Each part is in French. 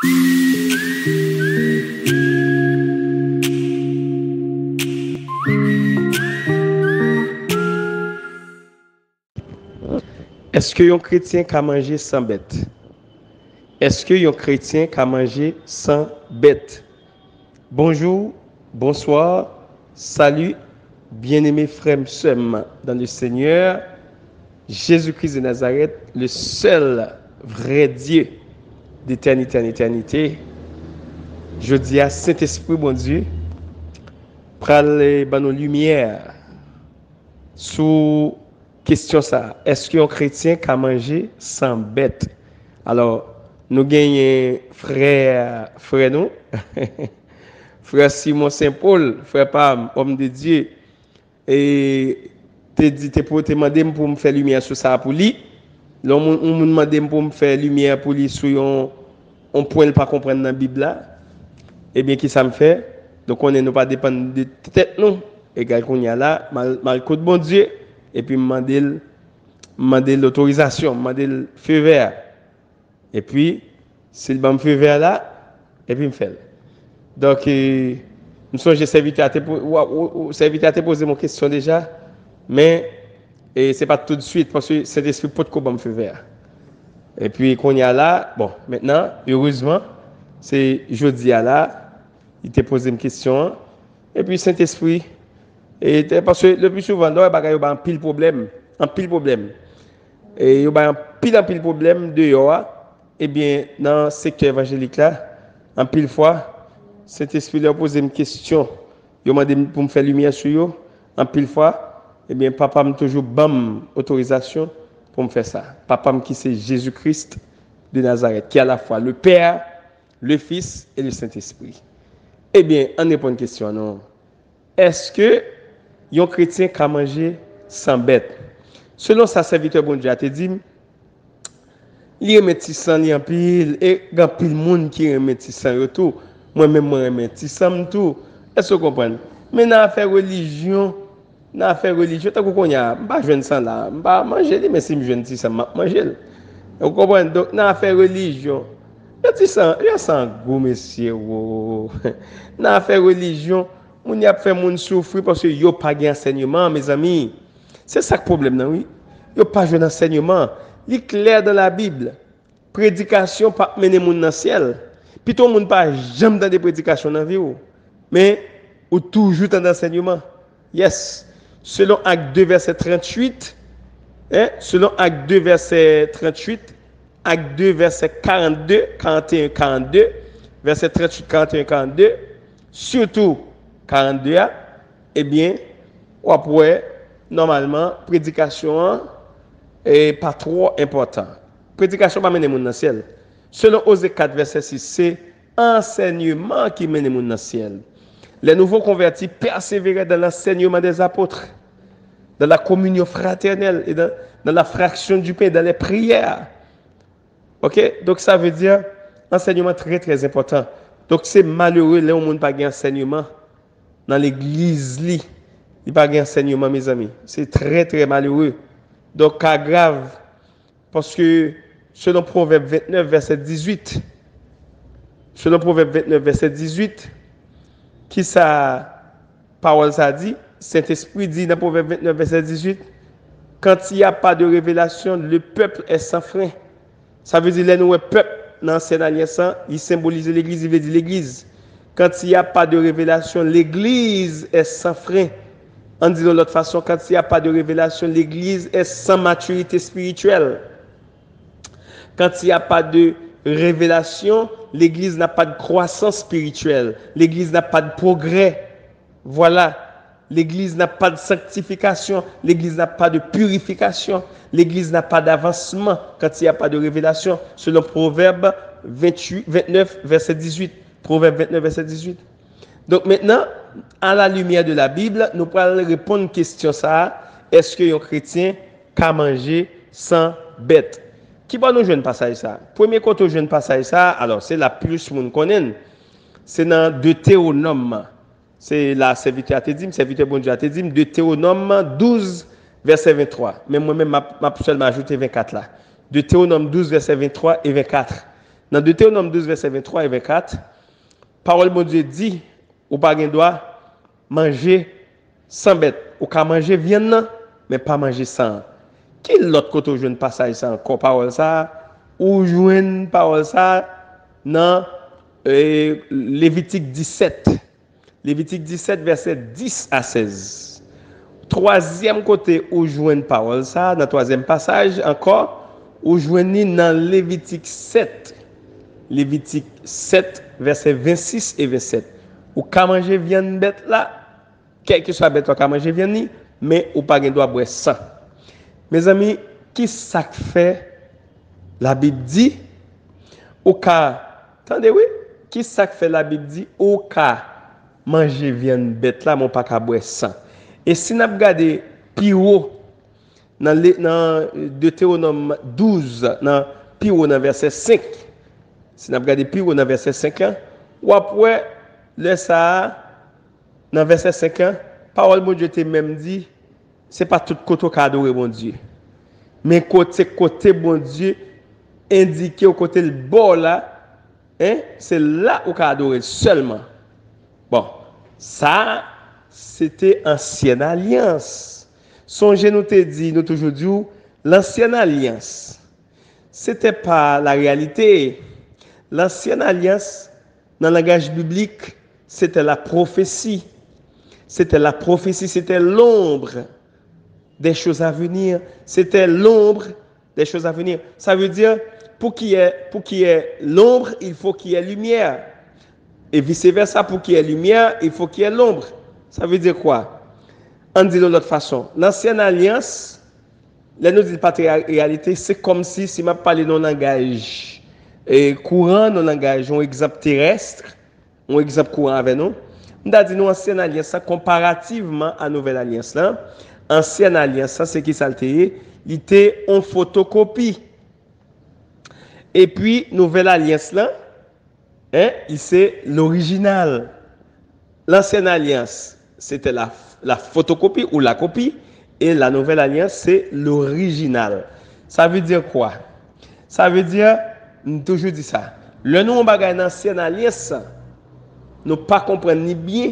Est-ce que un chrétien peut manger sans bête? Est-ce que un chrétien peut manger sans bête? Bonjour, bonsoir, salut, bien-aimés frères et sœurs dans le Seigneur, Jésus-Christ de Nazareth, le seul vrai Dieu d'éternité en éternité. Je dis à Saint-Esprit, bon Dieu, prends nos lumières sur question ça. Est-ce qu'un chrétien peut manger sans bête? Alors, nous gagnons frère nous, frère Simon Saint-Paul, frère Pam, homme de Dieu, et te demandé pour me faire lumière sur ça pour lui. Là, on me demandé pour me faire lumière pour lui sur un point pas comprendre dans la Bible là. Eh bien, qui ça me fait? Donc, on n'est pas dépendre de tête nous. Égal qu'on y a là, mal côté bon Dieu, et puis demander l'autorisation, demander le feu vert. Et puis, s'il me feu vert là, et puis me fait. Donc, je suis serviteur à te poser mon question déjà, mais ce n'est pas tout de suite, parce que cet esprit peut pas me feu vert. Et puis, qu'on y a là, bon, maintenant, heureusement, c'est jeudi à là, il t'a posé une question, et puis Saint-Esprit, et parce que le plus souvent, il y a un pile problème, et il y a un pile problème dehors, et bien, dans le secteur évangélique là, en pile fois, Saint-Esprit leur pose une question, il m'a demandé pour me faire lumière sur eux, en pile fois, et bien, papa m'a toujours bam autorisation pour me faire ça. Papa qui c'est Jésus-Christ de Nazareth, qui est à la fois le Père, le Fils et le Saint-Esprit. Eh bien, on répond à une question, non? Est-ce que un chrétien peut manger sans bête? Selon sa serviteur bon Dieu a te dit, il remet sang en pile et il y a pile monde qui remet sang retour. Moi-même moi remet sang tout. Est-ce que vous comprenez? Mais dans l'affaire religion, tant qu'on y a, pas jeune sang là, pas manger mais si je jeune sang manger. Vous comprenez? Donc dans l'affaire religion, il y a sang gros monsieur. Dans l'affaire religion, on y a fait moun souffrir parce que yo pas gain enseignement mes amis. C'est ça le problème non oui. Yo pas jeune enseignement. Il est clair dans la Bible. Prédication pas mener moun dans ciel. Puis tout le monde pas jamais dans des prédications dans vie mais ou toujours dans l'enseignement. Yes. Selon Acte 2 verset 38, selon Acte 2 verset 38, Acte 2 verset 42, 41 42, verset 38 41 42, surtout 42 eh bien après normalement prédication est pas trop important. Prédication pas mener moun dans ciel. Selon Osée 4 verset 6, c'est enseignement qui mène moun dans ciel. Les nouveaux convertis persévéraient dans l'enseignement des apôtres, dans la communion fraternelle et dans la fraction du pain, dans les prières. OK? Donc ça veut dire enseignement très très important. Donc c'est malheureux les gens pas gain enseignement dans l'église li. Il pas gain enseignement mes amis. C'est très très malheureux. Donc cas grave parce que selon Proverbe 29 verset 18, qui sa parole ça dit, Saint-Esprit dit dans Proverbe 29 verset 18, quand il n'y a pas de révélation, le peuple est sans frein. Ça veut dire le peuple dans l'ancienne alliance, il symbolise l'église, il veut dire l'église. Quand il n'y a pas de révélation, l'église est sans frein. En disant de l'autre façon, quand il n'y a pas de révélation, l'église est sans maturité spirituelle. Quand il n'y a pas de révélation, l'église n'a pas de croissance spirituelle. L'église n'a pas de progrès. Voilà. L'église n'a pas de sanctification. L'église n'a pas de purification. L'église n'a pas d'avancement quand il n'y a pas de révélation. Selon Proverbe 29, verset 18. Proverbe 29, verset 18. Donc maintenant, à la lumière de la Bible, nous allons répondre à une question ça. Est-ce qu'un chrétien peut manger sans bête? Qui va nous jouer un passage ça? Premier quand on joue un passage ça, alors c'est la plus monde connaît. C'est dans Deutéronome. C'est la serviteur bon Dieu a te dit, Deutéronome 12 verset 23. Mais moi-même m'a seulement ajouté 24 là. Deutéronome 12 verset 23 et 24. Dans Deutéronome 12, verset 23 et 24, parole de Dieu dit, ou pas gen droit manger sans bête. Ou ka manger viande, mais pas manger sans. Quel l'autre côté où je ne passage ça encore parole ça, ou joine parole ça dans Lévitique 17. Lévitique 17, verset 10 à 16. Troisième côté où joine parole ça, dans le troisième passage encore, où joine dans Lévitique 7. Lévitique 7, verset 26 et 27. Ou ka manger viande bête là, quel que soit bête ou ka manger viande, mais ou pas gen droit boire sang. Mes amis, qui ça fait la Bible dit ou ka, attendez oui, qui ça fait la Bible dit ou ka manger viande bête là, mon pas ka boire sang. Et si n'a regardé plus haut dans Deutéronome 12, dans plus haut dans verset 5. Si nous regardons plus haut dans verset 5, ou après, le ça, dans verset 5, parole de Dieu te même dit, ce n'est pas tout côté qui adore mon Dieu. Mais côté bon Dieu, indiqué au côté le bord là, hein, c'est là où on adore seulement. Bon, ça, c'était ancienne alliance. Songez nous te dit, nous toujours dit, l'ancienne alliance, c'était pas la réalité. L'ancienne alliance, dans le langage biblique, c'était la prophétie. C'était la prophétie, c'était l'ombre des choses à venir. C'était l'ombre des choses à venir. Ça veut dire, pour qu'il y ait l'ombre, il faut qu'il y ait lumière. Et vice-versa, pour qu'il y ait lumière, il faut qu'il y ait l'ombre. Ça veut dire quoi? On dit de l'autre façon. L'ancienne alliance, là nous dit pas de réalité, c'est comme si je parlais dans le langage courant, dans le langage, un exemple terrestre, un exemple courant avec nous. On a dit nous ancienne alliance, comparativement à nouvelle alliance là. Ancienne alliance, c'est qui ça il était en photocopie. Et puis nouvelle alliance là, hein, c'est l'original. L'ancienne alliance, c'était la photocopie ou la copie, et la nouvelle alliance, c'est l'original. Ça veut dire quoi? Ça veut dire, nous toujours dit ça, le nom bagay l'ancienne alliance, nous pas comprendre ni bien,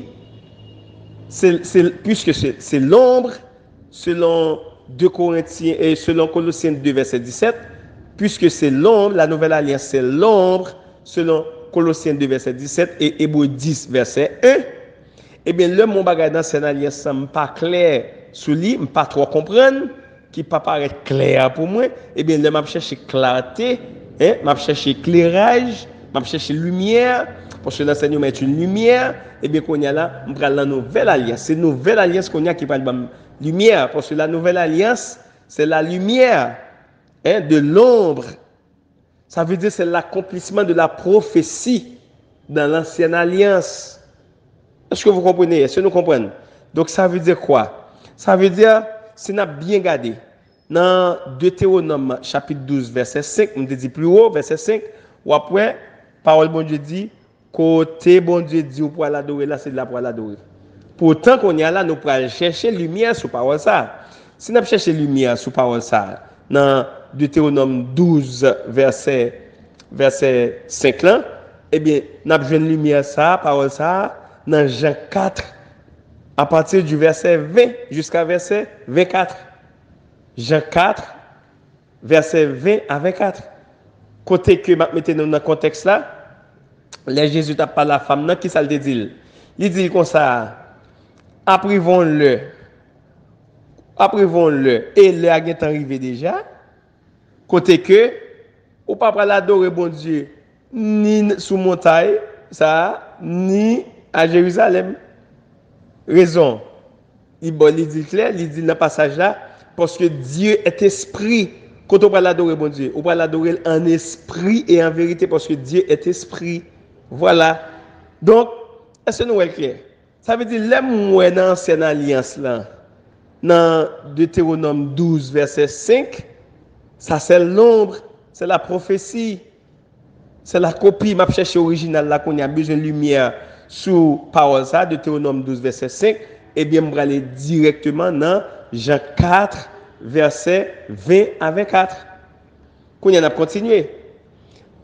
puisque c'est l'ombre, selon 2 Corinthiens et selon Colossiens 2, verset 17, puisque c'est l'ombre, la nouvelle alliance, c'est l'ombre, selon Colossiens 2, verset 17 et Hébreux 10, verset 1. Eh bien, le mon bagage dans cette alliance, n'est pas clair sous lui, je pas trop comprendre, qui pas paraître clair pour moi. Eh bien, je cherche clarté, je cherche éclairage, je cherche lumière, parce que l'enseignement est une lumière. Eh bien, qu'on y a là, on prend la nouvelle alliance. C'est une nouvelle alliance qu'on y a qui parle de lumière, parce que la nouvelle alliance, c'est la lumière de l'ombre. Ça veut dire c'est l'accomplissement de la prophétie dans l'ancienne alliance. Est-ce que vous comprenez? Est-ce que nous comprenons? Donc ça veut dire quoi? Ça veut dire, si nous avons bien regardé, dans Deutéronome chapitre 12, verset 5, on dit plus haut, verset 5, ou après, parole bon Dieu dit, côté bon Dieu dit, pour l'adorer, là c'est de là pour l'adorer. Pourtant qu'on y a là, nous pourrons chercher lumière sur parole ça. Si nous cherchons lumière sur parole ça, dans Deutéronome 12, verset 5 là, eh bien, nous avons une lumière ça, parole ça, dans Jean 4, à partir du verset 20 jusqu'à verset 24. Jean 4, verset 20 à 24. Côté que je mette dans le contexte là, les Jésus t'a pas la femme, qui ça le dit? Il dit comme ça, apprivons-le, et le a arrivé déjà. Côté que, ou pas l'adorer bon Dieu, ni sous montagne, ça, ni à Jérusalem. Raison. Il dit clair, il dit dans le passage là, parce que Dieu est esprit. Quand on va l'adorer, bon Dieu, on va l'adorer en esprit et en vérité, parce que Dieu est esprit. Voilà. Donc, est-ce que nous sommes clairs? Ça veut dire, l'homme dans l'ancienne alliance là, dans Deutéronome 12, verset 5, ça c'est l'ombre, c'est la prophétie, c'est la copie, m'a cherché original là qu'on a besoin de lumière sous parole ça, Deutéronome 12, verset 5, et bien, on va aller directement dans Jean 4, verset 20 à 24. Qu'on y en a continué.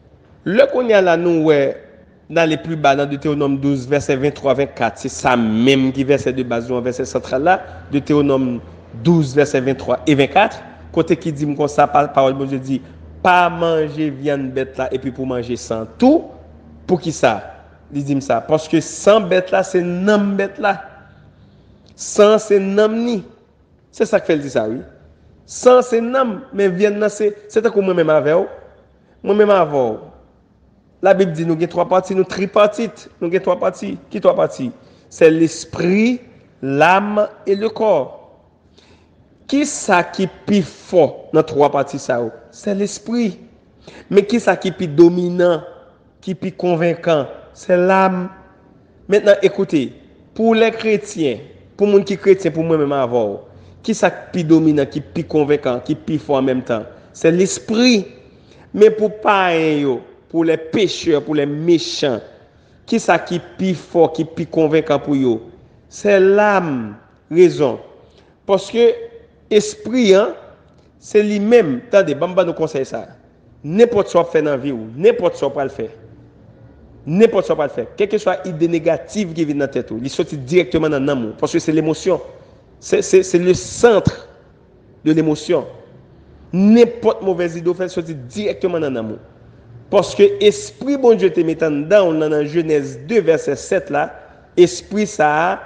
Le qu'on y a là, nous, ouais, dans les plus bas, dans Deutéronome 12, verset 23-24, c'est ça même qui verset de base, un verset central là, Deutéronome 12, verset 23 et 24, côté qui dit comme ça, parole de Dieu dit, pas manger viande bête là, et puis pour manger sans tout, pour qui ça? Il dit ça, parce que sans bête là, c'est nam bête là. Sans c'est nam ni. C'est ça que fait dit ça, oui. Sans c'est nam, mais viande là, c'est comme moi-même avec vous. Moi-même avec vous. La Bible dit nous avons trois parties, nous tripartites. Nous avons trois parties. Qui trois parties? C'est l'esprit, l'âme et le corps. Qui ça qui est plus fort dans trois parties ça? C'est l'esprit. Mais qui ça qui est plus dominant, qui est plus convaincant? C'est l'âme. Maintenant, écoutez, pour les chrétiens, pour les gens qui sont chrétiens, pour moi-même avant, qui ça qui est plus dominant, qui est plus convaincant, qui est plus fort en même temps? C'est l'esprit. Mais pour païens, pour les pécheurs, pour les méchants, qui ça qui est plus fort, qui est plus convaincant pour eux? C'est l'âme. Raison. Parce que l'esprit, hein, c'est lui-même. Attendez, Bamba nous conseille ça. N'importe quoi fait dans la vie, n'importe quoi le faire. N'importe quoi le faire. Quelle que soit l'idée négative qui vient dans la tête, il sort directement dans l'amour. Parce que c'est l'émotion. C'est le centre de l'émotion. N'importe mauvaise idée fait sortir directement dans l'amour. Parce que esprit bon Dieu te mettant dans Genèse 2 verset 7 là, esprit ça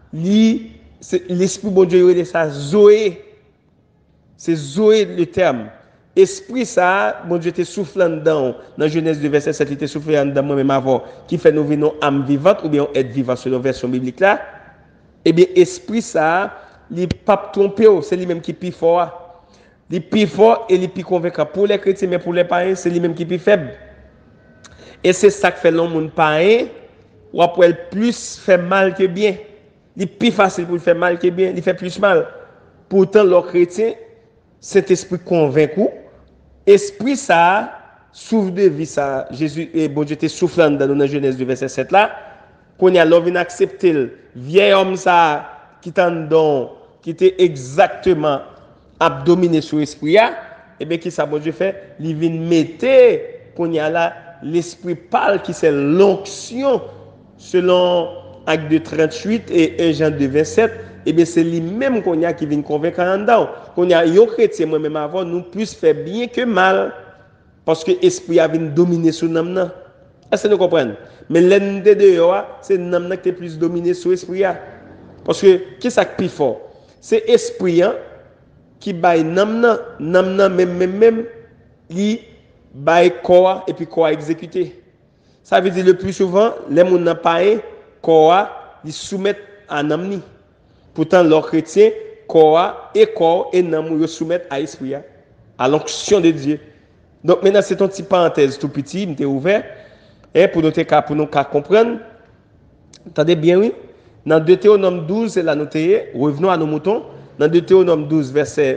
l'esprit bon Dieu il ça Zoé. C'est Zoé le terme. Esprit ça bon Dieu te soufflant dedans dans Genèse 2 verset 7 il te soufflé dedans moi même avant qui fait nous venons âme vivante ou bien être vivant selon la version biblique là. Eh bien esprit ça, il pas trompé, c'est lui même qui plus fort. Les plus fort et les plus convaincant pour les chrétiens, mais pour les païens, c'est lui-même qui est plus faible. Et c'est ça qui fait l'homme païen, ou après plus fait mal que bien. Il est plus facile pour faire mal que bien, il fait plus mal. Pourtant, le chrétien, cet esprit convaincu, esprit ça, souffle de vie ça, Jésus et bon Dieu te soufflant dans la Genèse du verset 7 là, qu'on y a l'homme inaccepté, le vieil homme ça, qui t'en donne, qui était exactement abdominé sur l'esprit, et bien qui ça bon Dieu fait, il vient mettre qu'on y a là l'esprit pâle qui c'est l'onction selon Acte de 38 et 1 Jean 2 27, et bien c'est lui-même qu'on y a qui vient convaincre en dedans. Qu'on y a un chrétien moi-même avant nous plus fait bien que mal parce que l'esprit a vient dominer sur nous. Est-ce que vous comprenez? Mais l'un des deux c'est nous qui est plus dominé sur l'esprit parce que qui ça qui est plus fort? C'est l'esprit qui baille namna même il baille corps et puis corps exécuté. Ça veut dire le plus souvent les gens n'a pas corps ils soumettent à namni. Pourtant les chrétiens corps et nam ils soumettent à esprit à l'onction de Dieu. Donc maintenant c'est une petite parenthèse tout petit, m'était ouvert et pour nous comprendre. Attendez bien oui. Dans Deutéronome 12 c'est la noter, revenons à nos moutons. Dans Deutéronome 12, versets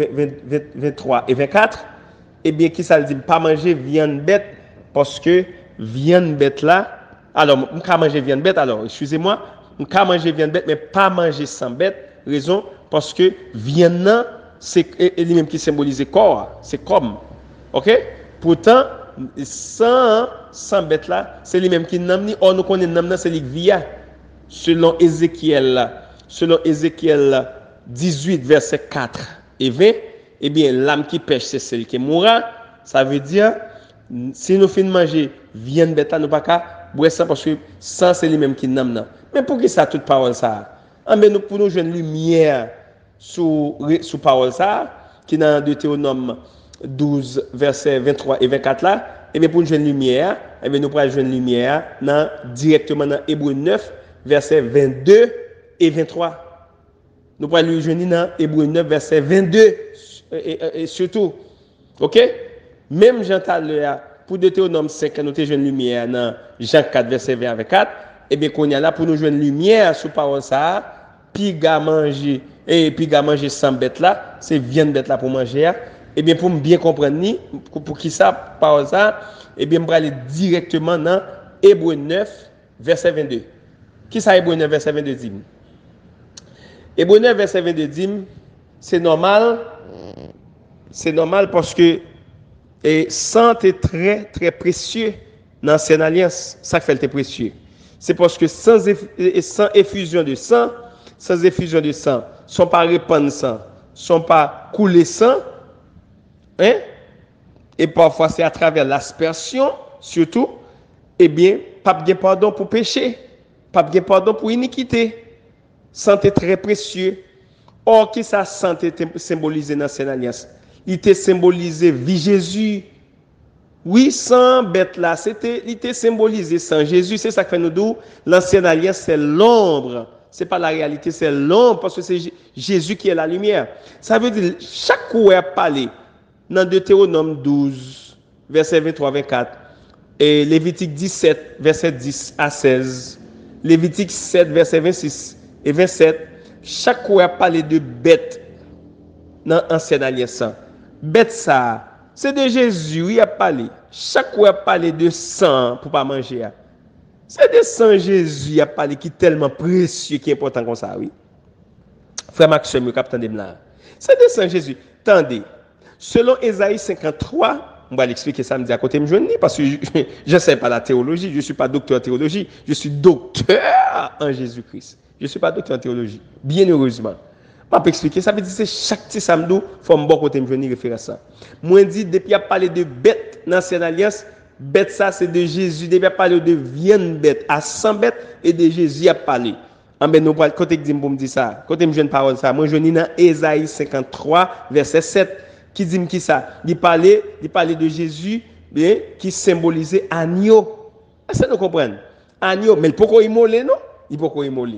23 et 24, eh bien, qui ça dit, pas manger viande bête, parce que viande bête là, alors, on peut manger viande bête, alors, excusez-moi, on peut manger viande bête, mais pas manger sans bête, raison, parce que viande là, c'est lui-même qui symbolise corps, c'est comme, ok? Pourtant, sans bête là, c'est lui-même qui n'amène, or nous connaissons, c'est lui via, selon Ézéchiel 18, verset 4 et 20, eh bien, l'âme qui pêche, c'est celle qui mourra. Ça veut dire, si nous finissons de manger viande bête, nous ne pouvons pas boire ça parce que sans c'est lui-même qui n'aime. Mais pour qui ça, toute parole ça? Pour nous jouer une lumière sur parole ça, qui est dans Deutéronome 12, verset 23 et 24 là, eh bien, pour nous jouer une lumière, eh bien, nous pourrons jouer une lumière directement dans Hébreux 9, verset 22 et 23. Nous pourrons lui joindre dans Hébreux 9, verset 22 et surtout. Ok? Même Jean Taleur, pour Deutéronome 5, nous avons une lumière dans Jean 4, verset 20 avec 4. Et bien, qu'on y a là pour nous jouer une lumière sur parole ça, puis manger, et puis manger sans bête là, c'est viande bête là pour manger. Et bien, pour bien comprendre, pour qui ça, parole ça, et bien, on va aller directement dans Hébreux 9, verset 22. Qui ça, Hébreux 9, verset 22 dit? Hébreux 9, verset 22 dit, c'est normal parce que Et sang est très, très précieux dans l'ancienne alliance. Ça fait le précieux. C'est parce que sans effusion de sang, sont pas répandre sang, sont pas couler sang, hein? Et parfois c'est à travers l'aspersion, surtout, eh bien, pas de pardon pour péché, pas de pardon pour iniquité. Sang est très précieux. Or, qui ça sang était symbolisé dans l'ancienne alliance? Il était symbolisé vie Jésus. Oui, sans bête là, il était symbolisé sans Jésus. C'est ça que fait nous dire, l'ancienne alliance, c'est l'ombre. Ce n'est pas la réalité, c'est l'ombre, parce que c'est Jésus qui est la lumière. Ça veut dire, chaque coup est parlé dans Deutéronome 12, verset 23-24, et Lévitique 17, verset 10 à 16, Lévitique 7, verset 26 et 27, chaque coup est parlé de bête dans l'ancienne alliance. Bête ça, c'est de Jésus, il a parlé. Chaque fois, il a parlé de sang pour ne pas manger. C'est de sang Jésus, il a parlé qui est tellement précieux, qui est important comme ça, oui. Frère Maxime, le capitaine de là. C'est de sang Jésus. Attendez, selon Ésaïe 53, on va l'expliquer samedi à côté de me parce que je ne sais pas la théologie, je ne suis pas docteur en théologie, je suis docteur en Jésus-Christ. Je ne suis pas docteur en théologie, bien heureusement. Je peux expliquer, ça veut dire que chaque petit samedi, il faut me bon côté me joindre référence ça. Moi dit depuis a parlé de bête dans l'ancienne alliance, bête ça c'est de Jésus, depuis a parlé de viande bête à 100 bêtes et de Jésus a parlé. En ben nous côté dit pour me dire ça, côté me joindre parole ça, moi je lis dans Ésaïe 53 verset 7 qui dit qui ça, il parlait de Jésus bien qui symbolisait agneau. Est-ce que nous comprenons? Agneau, mais pourquoi immoler non? Il pourquoi immoler?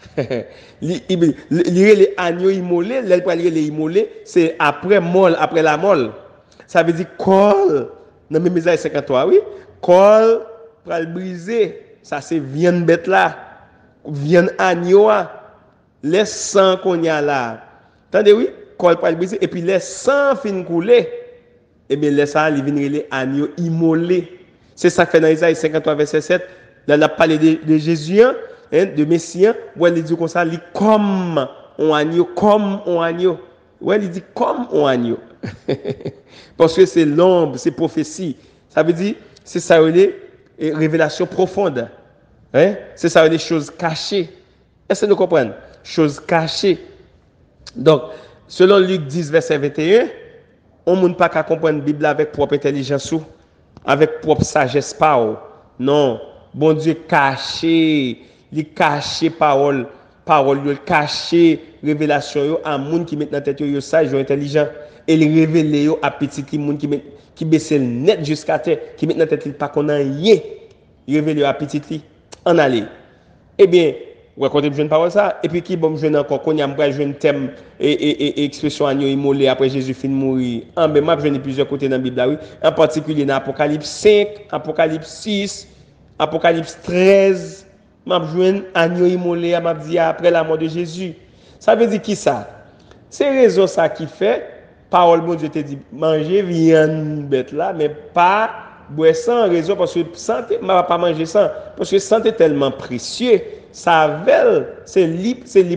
Les agneaux immolés, les immolés, c'est après la molle. Ça veut dire col. Dans mes Ésaïe 53, oui. Col pour le briser. Ça c'est viande bête là. Viande agneau. Les sang qu'on y a là. Attendez, oui. Col pour le briser. Et puis les sang fin couler. Et bien les sang, ils viennent les agneaux immolés. C'est ça que fait dans Ésaïe 53, verset 7. Là, il a parlé de Jésus. De Messie, où il dit comme ça, il comme un agneau, comme un agneau. Ouais, il dit comme un agneau. Parce que c'est l'ombre, c'est prophétie. Ça veut dire, c'est ça les révélations profondes. Hein? C'est ça les choses cachées. Est-ce que nous comprenons? Choses cachées. Donc, selon Luc 10, verset 21, on ne peut pas comprendre la Bible avec propre intelligence, avec propre sagesse. Pas. Non, bon Dieu caché. Il cache parole, il cache révélation à monde qui met dans tête yo sage, yo intelligent et il révèle à petit monde qui baisse le net jusqu'à terre, qui met dans tête pas qu'on a rien. Il révèle à petit en aller. Eh bien, ouais quand je jeune parole ça et puis qui bon jeune encore qu'on y a m'pa jeune thème et expression agneau immolé après Jésus fin mourir. En ben m'a jeune plusieurs côtés dans la Bible oui, en particulier dans Apocalypse 5, Apocalypse 6, Apocalypse 13. M'a joindre agneau immolé m'a dit après la mort de Jésus. Ça veut dire qui ça? C'est raison ça qui fait parole mon Dieu te dit manger viande bête là mais pas boire sans raison parce que santé m'a pas manger sans parce que santé tellement précieux ça veut c'est li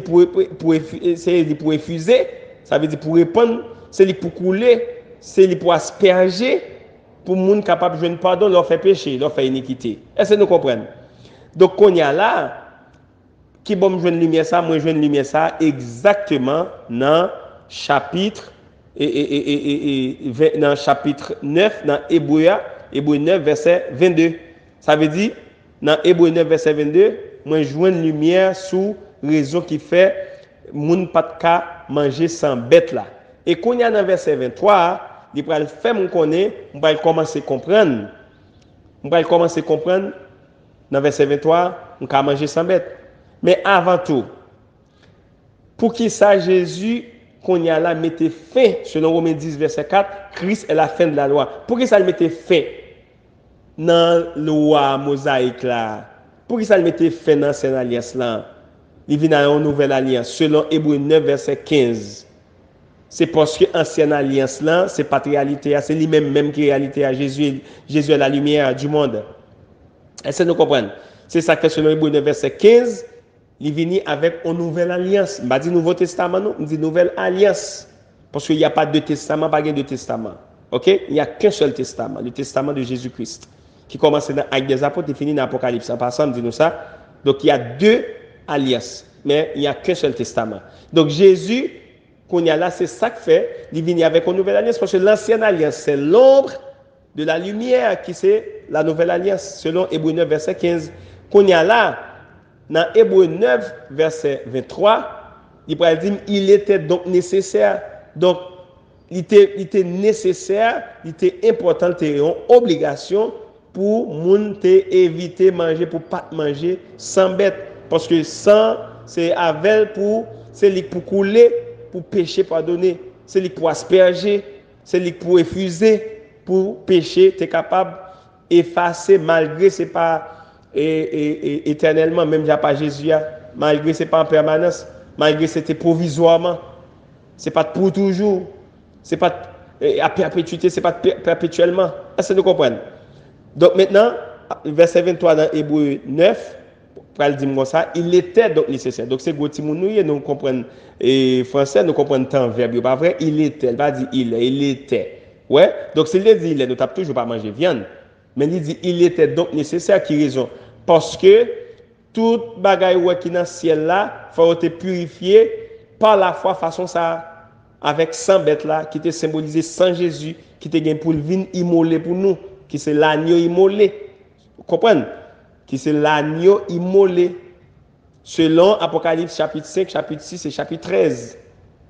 pour effuser ça veut dire pour répandre c'est li pour couler c'est li pour asperger pour monde capable de joindre pardon leur faire péché leur faire iniquité. Est-ce que nous comprenons? Donc, qu'on y a là, qui bon joindre lumière ça, moi joindre lumière ça exactement dans chapitre dans chapitre 9 dans Hébreu 9 verset 22. Ça veut dire dans Hébreu 9 verset 22, moi joindre lumière sous raison qui fait moun pas de manger sans bête là. Et qu'on y a dans verset 23, il va le faire mon connaître, on va commencer à comprendre. On va commencer à comprendre. Dans verset 23, on peut manger sans bête. Mais avant tout, pour qui ça Jésus, qu'on y a là, mettait fin, selon Romains 10, verset 4, Christ est la fin de la loi. Pour qui ça le mettait fin dans la loi mosaïque là? Pour qui ça le mettait fin dans cette alliance là? Il vient dans une nouvelle alliance, selon Hébreu 9, verset 15. C'est parce que l'ancienne alliance là, c'est pas réalité, c'est lui-même qui est réalité à Jésus. Jésus est la lumière du monde. Est-ce que nous comprenons? C'est ça que fait selon Hébreu 9, verset 15, il vient avec une nouvelle alliance. Je ne dis Nouveau Testament, non, je dis nouvelle alliance. Parce qu'il n'y a pas de testament, pas de testament. OK? Il n'y a qu'un seul testament, le testament de Jésus-Christ, qui commence dans Actes des Apôtres et finit dans Apocalypse. En passant, dit nous ça. Donc, il y a deux alliances, mais il n'y a qu'un seul testament. Donc, Jésus, qu'on y a là, c'est ça que fait, il vient avec une nouvelle alliance, parce que l'ancienne alliance, c'est l'ombre de la lumière qui c'est la nouvelle alliance, selon Hébreux 9, verset 15. Qu'on y a là, dans Hébreux 9, verset 23, il peut dire, il était donc nécessaire. Donc, il était nécessaire, il était important, il était une obligation pour moun éviter manger, pour pas manger sans bête. Parce que sans, c'est avec pour couler, pour pécher, pardonner. C'est lui pour asperger, c'est lui pour effuser, pour pécher, tu es capable d'effacer malgré c'est pas éternellement, même il n'y a pas Jésus, malgré c'est pas en permanence, malgré c'était provisoirement, c'est pas pour toujours, c'est pas à perpétuité, c'est pas perpétuellement. Est-ce que vous comprenez? Donc maintenant, verset 23 dans Hébreux 9, pour le dire comme ça, il était donc nécessaire. Donc c'est gros timounou, nous comprenons français, nous comprenons temps verbe, pas vrai? Il était, il va dire il était. Ouais? Donc s'il dit il est, nous n'avons toujours pas mangé viande. Mais il dit il était donc nécessaire, qui raison? Parce que toute bagaille qui est dans le ciel là, il faut être purifié par la foi façon ça, avec 100 bêtes là, qui était symbolisé sans Jésus, qui était pour le vin immolé pour nous, qui c'est l'agneau immolé. Vous comprenez? Qui c'est l'agneau immolé. Selon Apocalypse chapitre 5, chapitre 6 et chapitre 13.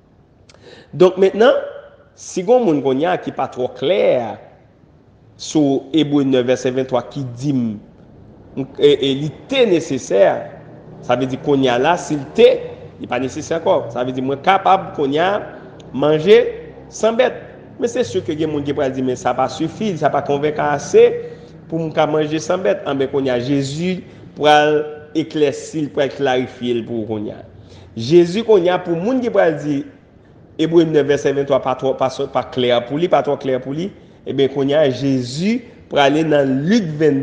Donc maintenant, si vous avez un monde qui n'est pas trop clair sur Hébreux 9, verset 23, qui dit il était nécessaire, ça veut dire qu'on y a là, s'il était, il n'est pas nécessaire encore. Ça veut dire moi capable qu'on y a manger sans bête. Mais c'est sûr que il y a des gens qui vont dire mais ça pas suffit, ça pas convaincre assez pour manger sans bête. Mais qu'on y a Jésus pour éclaircir, pour clarifier pour qu'on y a. Jésus qu'on y a pour monde qui va dire Hébreux 9 verset 23 pas clair pour lui, pas trop clair pour lui, et bien qu'on y a Jésus pour aller dans Luc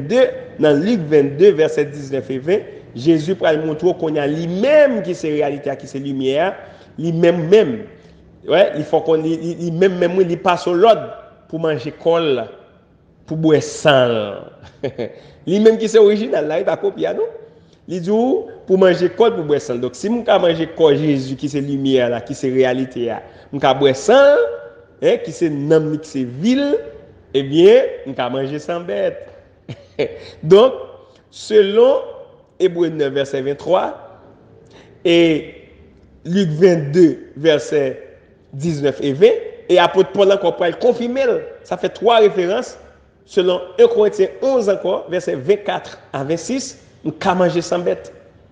22 verset 19 et 20, Jésus pour aller montrer qu'on y a lui-même qui c'est réalité, qui c'est lumière, lui-même ouais, il faut qu'on même il passe au l'ordre pour manger colle, pour boire sang. Lui-même qui c'est original là, il pas copier non. Il dit pour manger colle pour boire sang. Donc si on manger colle Jésus qui c'est lumière là, qui c'est réalité là, on ka boire sang, hein, qui c'est nom qui c'est ville, eh bien, on ka manger sans bête. Donc selon Hébreux 9 verset 23 et Luc 22 verset 19 et 20, et apôtre Paul encore pour confirmer, ça fait trois références, selon 1 Corinthiens 11 encore, verset 24 à 26, on peut manger sans bête.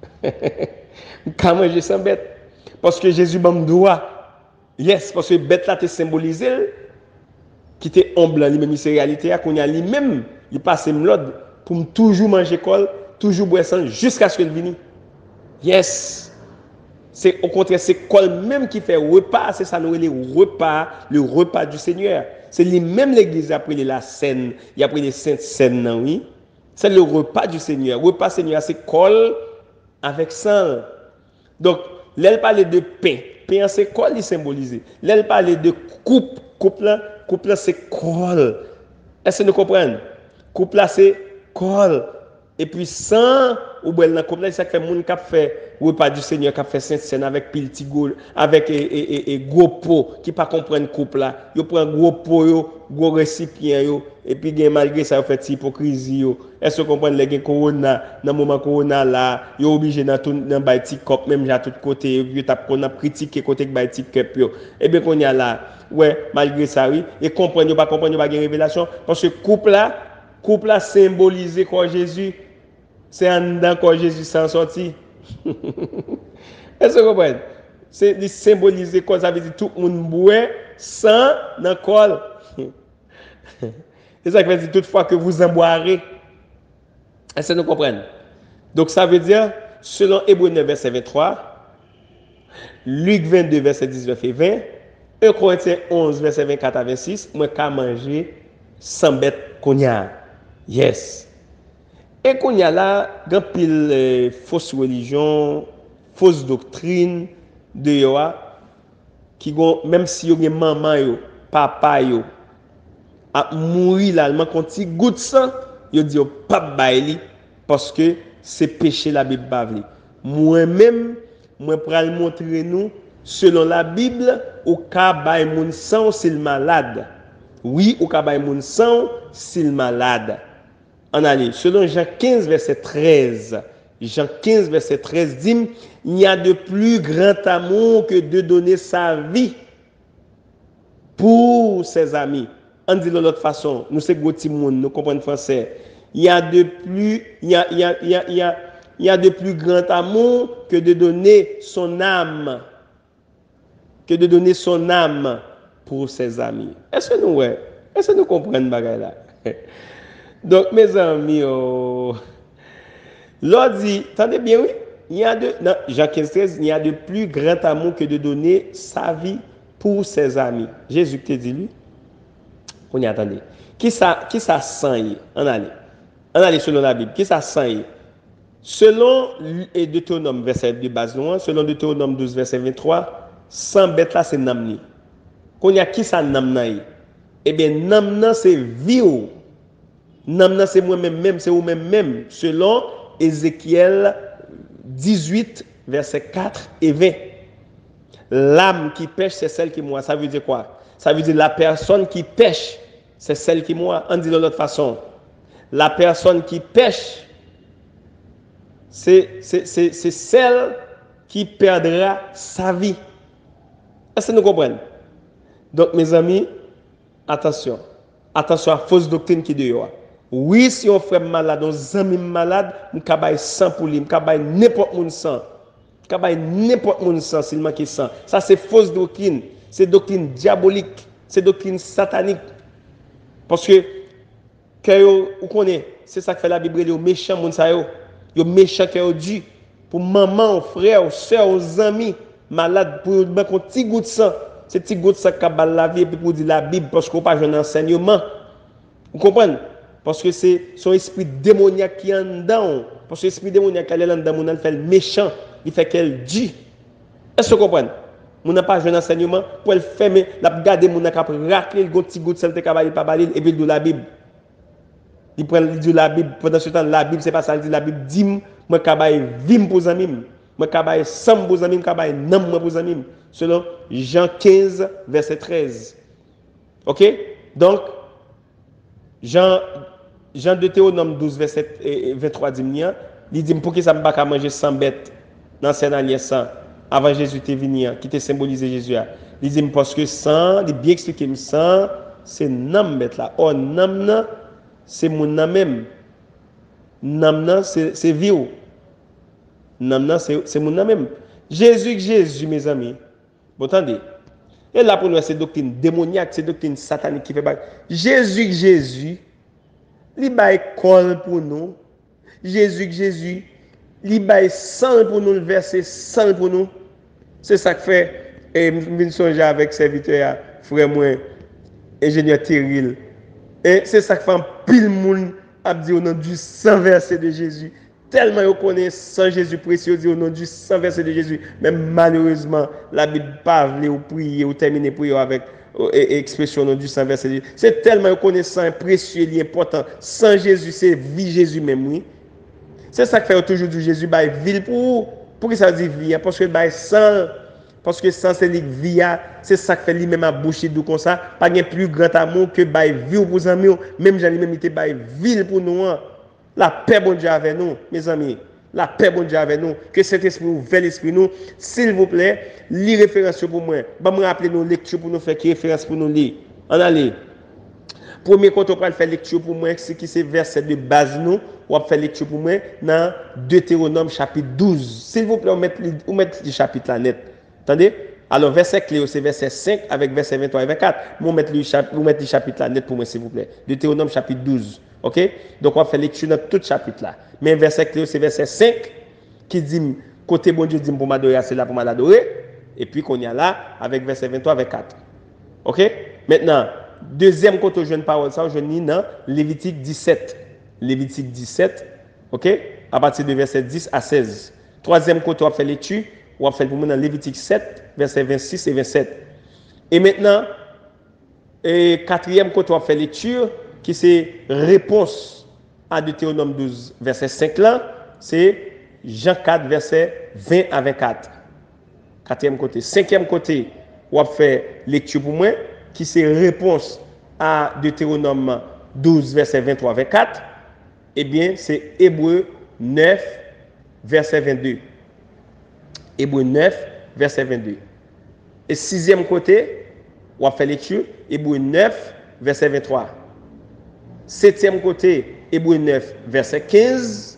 On peut manger sans bête. Parce que Jésus m'a droit. Yes, parce que bête là, tu symbolisé, qui était humble, lui-même, c'est réalité, qu'on y a lui-même, il passe l'ordre pour toujours manger col, toujours boire sang, jusqu'à ce qu'il vienne. Yes. C'est au contraire, c'est quoi même qui fait repas, c'est ça nous le repas du Seigneur. C'est lui-même l'église après la scène, il a pris les saintes scènes, oui. C'est le repas du Seigneur. Repas Seigneur, c'est col avec sang. Donc, l'elle parle de pain. Pain, c'est col, il symbolise. L'elle parle de coupe. Coupe là, c'est col. Est-ce que vous comprenez? Coupe là, c'est col. Et puis sans ou bien dans couple là ça fait monde qui fait repas du Seigneur qui fait sainte scène avec pilti goul avec gros pot qui pas comprendre couple là yo prend gros pot yo gros récipient yo et puis malgré ça fait hypocrisie yo est-ce que vous comprenez les corona dans moment corona là yo obligé dans tout dans ba petit cop même à tout côté yo t'a qu'on a critiqué côté ba petit cup yo et bien qu'on y a là ouais malgré ça oui et comprendre pas gain révélation parce que couple là symbolisé quoi Jésus, c'est en dedans quoi Jésus s'en sorti. Est-ce que vous comprenez? C'est symbolisé quoi ça veut dire tout le monde boit sans dans col. C'est ça qui veut dire toutefois que vous en boirez. Est-ce que vous comprenez? Donc ça veut dire, selon Hébreux 9 verset 23, Luc 22 verset 19 et 20, 1 Corinthiens 11 verset 24 à 26, moi qu'à manger sans bête qu'on y a. Yes. Et qu'on y a là, grand pile fausse religion, fausse doctrine de yoa, qui gon même si yo gen maman yo, papa yo, a mourir là, quand petit goutte sang, yo dit pas baili parce que c'est péché la Bible bavli. Moi-même, moi pral montrer nous selon la Bible au cas bay moun sang s'il malade. Oui, au cas bay moun sang s'il malade. En allez, selon Jean 15 verset 13. Jean 15 verset 13 dit il n'y a de plus grand amour que de donner sa vie pour ses amis. On dit de l'autre façon, nous c'est gros monde, nous comprenons français. Il y a de plus grand amour que de donner son âme. Que de donner son âme pour ses amis. Est-ce que nous comprenons bagay là? Donc mes amis, l'on dit, attendez bien oui, Jean 15, 13, il y a de plus grand amour que de donner sa vie pour ses amis. Jésus te dit lui. On y attendez. Qui ça sent? On allait selon la Bible. Qui ça sent? Selon Deutéronome verset de base loin, selon Deutéronome 12 verset 23, 100 bêtes là c'est namni. Qu'on y a qui ça namna? Eh bien namna c'est vie. Namna c'est moi-même, c'est vous-même, selon Ézéchiel 18 verset 4 et 20. L'âme qui pêche c'est celle qui moi. Ça veut dire quoi? Ça veut dire la personne qui pêche c'est celle qui moi. On dit de l'autre façon. La personne qui pêche, c'est celle qui perdra sa vie. Est-ce que nous comprenons? Donc, mes amis, attention. Attention à la fausse doctrine qui est dehors. Oui, si on fait malade, on amis malade, on peut sang pour lui, on peut n'importe mon sang. On peut n'importe mon sang s'il manque sang. Ça, c'est fausse doctrine. C'est doctrine diabolique. C'est doctrine satanique. Parce que, vous connaissez, c'est ça que fait la Bible, les méchants, les méchants qui ont dit, pour maman, frère, soeur, aux amis, malades, pour un petit goût de sang. C'est petit goût de sang qui a la vie, et puis pour dire la Bible, parce qu'on n'a pas un enseignement. Vous comprenez? Parce que c'est son esprit démoniaque qui est en dedans. Parce que l'esprit démoniaque qui est en dedans, il fait le méchant, il fait qu'elle dit. Est-ce que vous comprenez? On n'a pas un enseignement pour le fermer, la garder, on a racler le petit goût de sang, et puis il dit la Bible. Il prend la Bible, pendant ce temps, la Bible, c'est pas ça, il dit la Bible dit, moi, je vim pour amis, moi, je sam pour amis, je nam pour amis, selon Jean 15, verset 13. Ok? Donc, Jean Deutéronome 12, verset 23 dit, il dit, pour qui ça ne pas manger 100 bêtes dans cette année 100, avant Jésus te venir, qui te symbolisé Jésus. Il dit, parce que 100, il bien expliqué, 100, c'est nam bête là. Oh, nam, c'est mon nom même. Namna, c'est vieux. Namna, c'est mon nom même. Jésus, mes amis. Vous entendez? Et là, pour nous, c'est doctrine démoniaque, c'est doctrine satanique qui fait bail. Jésus, il bail col pour nous. Jésus, il bail sang pour nous, le verset sang pour nous. C'est ça que fait. Et je me songer avec serviteur, frère moi, ingénieur Terril. Et c'est ça que fait un pile monde a dit au nom du sang versé de Jésus. Tellement on connaît sang Jésus précieux, dit au nom du sang versé de Jésus. Mais malheureusement, la Bible pas voulu ou prier ou terminer prier avec expression au nom du sang versé de Jésus. C'est tellement on connaît sang précieux, important. Sang Jésus, c'est vie Jésus même, oui. C'est ça que fait toujours du Jésus, bah, ville pour que ça dit vie, parce que bah, sang. Parce que sans c'est vie, c'est ça que fait lui-même à boucher d'où comme ça. Pas de plus grand amour que bail vie pour amis. Même j'en ai même été bail ville pour nous. La paix bon Dieu avec nous, mes amis. La paix bon Dieu avec nous. Que cet esprit ouvre l'esprit nous. S'il vous plaît, lis référence pour moi. Bah me rappeler nos lectures pour nous faire qui référence pour nous lire. On allez. Premier quand on va faire lecture pour moi, c'est qui c'est verset de base nous. On va faire lecture pour moi dans Deutéronome chapitre 12. S'il vous plaît, on met le chapitre là net. Attendez? Alors, verset clé, c'est verset 5 avec verset 23 et 24. Vous mettez le chapitre là net pour moi, s'il vous plaît. Deutéronome chapitre 12. OK? Donc, on va faire lecture dans tout chapitre là. Mais verset clé, c'est verset 5 qui dit, côté bon Dieu dit pour m'adorer, c'est là pour m'adorer. Et puis, qu'on y a là avec verset 23 et 24. OK? Maintenant, deuxième côté, je ne parole ça, je lis dans Lévitique 17. Lévitique 17. OK? À partir de verset 10 à 16. Troisième côté, on va faire lecture. On va faire pour nous dans Lévitique 7, versets 26 et 27. Et maintenant, Et quatrième côté, on fait lecture, qui c'est réponse à Deutéronome 12, verset 5 là, c'est Jean 4, verset 20 à 24. Quatrième côté. Cinquième côté, on fait lecture pour moi, qui c'est réponse à Deutéronome 12, verset 23 à 24. Eh bien, c'est Hébreu 9, verset 22. Hébreu 9, verset 22. Et sixième côté, on fait lecture, Hébreu 9, verset 23. Septième côté, Hébreu 9, verset 15.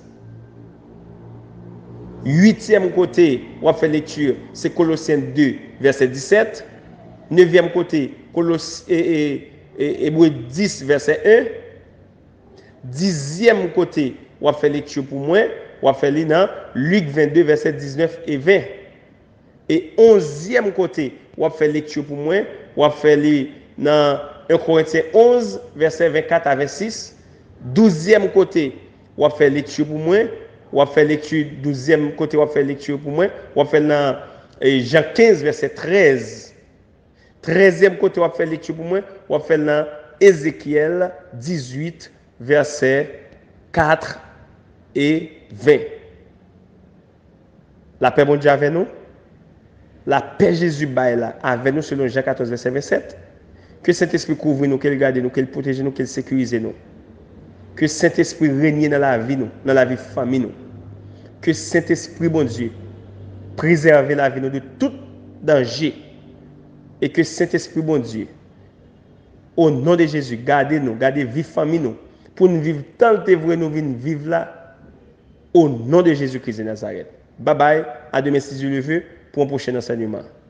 Huitième côté, on fait lecture, c'est Colossiens 2, verset 17. Neuvième côté, Hébreu 10, verset 1. Dixième côté, on fait lecture pour moi, on fait lire dans Luc 22, verset 19 et 20. Et onzième côté, on fait lecture pour moi, on fait lire dans 1 Corinthiens 11, verset 24 à 26. Douzième côté, on fait lecture pour moi, on fait lecture, douzième côté, on fait lecture pour moi, on fait dans Jean 15, verset 13. Treizième côté, on fait lecture pour moi, on fait dans Ézéchiel 18, verset 4 et 20. La paix bon Dieu avec nous. La paix Jésus baille là avec nous selon Jean 14, verset 27. Que Saint-Esprit couvre nous, qu'il garde nous, qu'il protège nous, qu'il sécurise nous. Que Saint-Esprit règne dans la vie nous, dans la vie de famille nous. Que Saint-Esprit, bon Dieu, préserve la vie nous de tout danger. Et que Saint-Esprit, bon Dieu, au nom de Jésus, gardez nous, gardez vie famille nous, pour nous vivre tant que vrai nous vivre là, au nom de Jésus-Christ de Nazareth. Bye bye, à demain si Dieu le veut, pour un prochain enseignement.